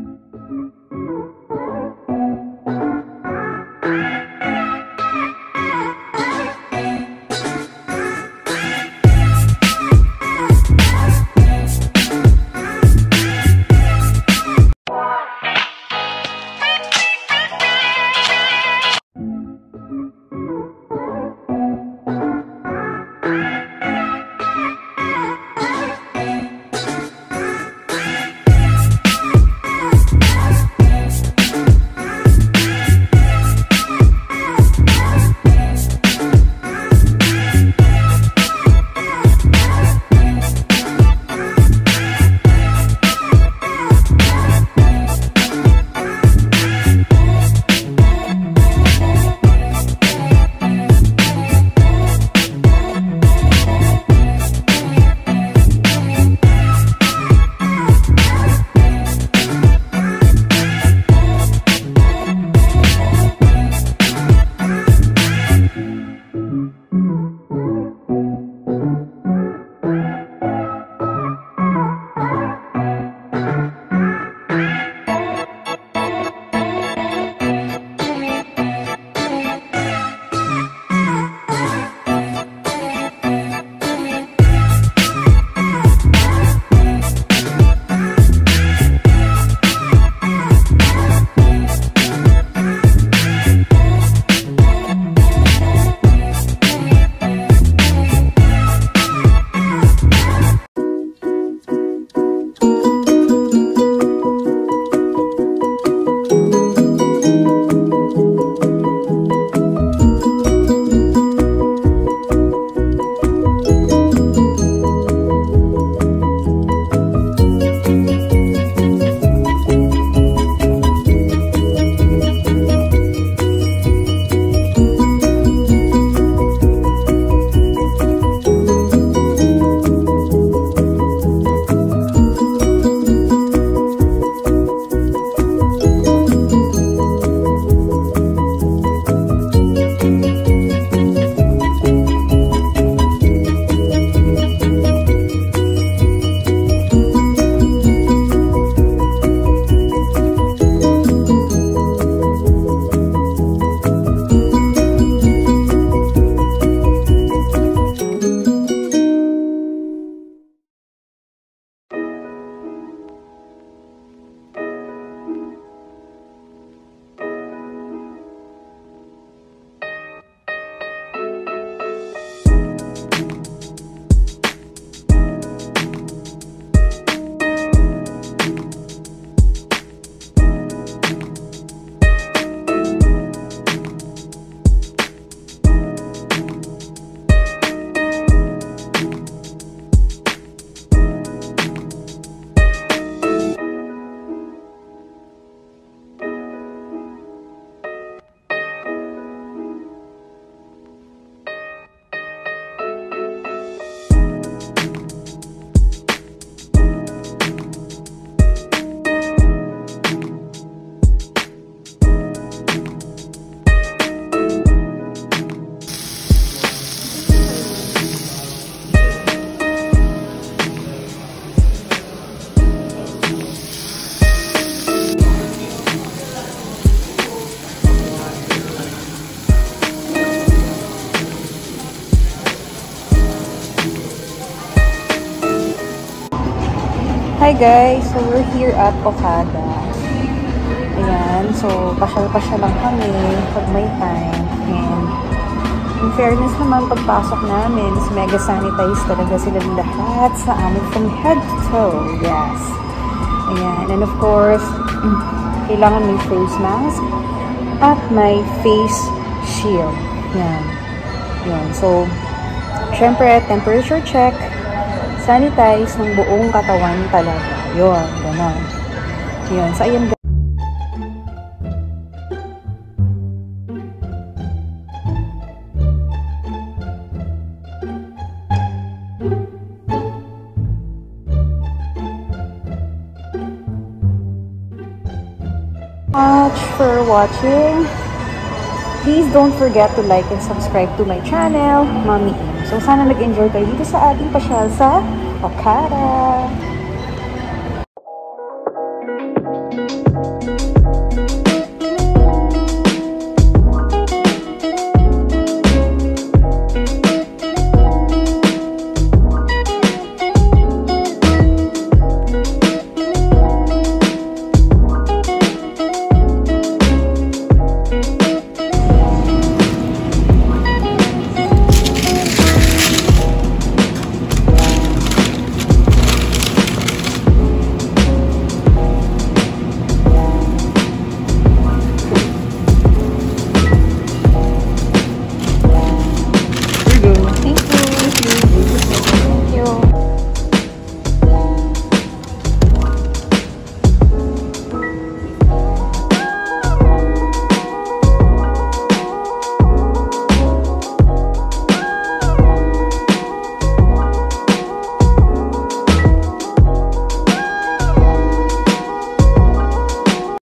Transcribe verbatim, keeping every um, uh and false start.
Hi guys! So we're here at Okada. Ayan. So pasyal-pasyal lang kami pag may time. And in fairness naman, pagpasok namin, is mega sanitize talaga silang lahat sa amin from head to toe. Yes. Ayan. And of course, kailangan may face mask at may face shield. Yan. Yan. So, syempre, temperature check. Sanitize ng buong katawan talaga. Yun, gano'n. Yun, so ayan. Much for watching. Please don't forget to like and subscribe to my channel, Mami Im. So, sana nag-enjoy kayo dito sa ating pasyal sa Okada.